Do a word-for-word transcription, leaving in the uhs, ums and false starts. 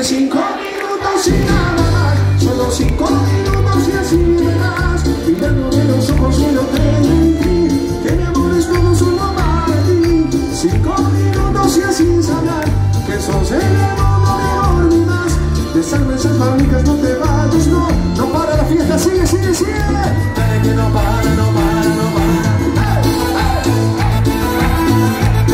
Dame cinco minutos y nada más, solo cinco minutos y así me verás, mirándome los ojos y no creo en ti, que mi amor es todo solo para ti. Cinco minutos y así sabrás que sos el mundo de amor y más. Besarme esas fábricas, no te vayas, no, no para la fiesta, sigue, sigue, sigue.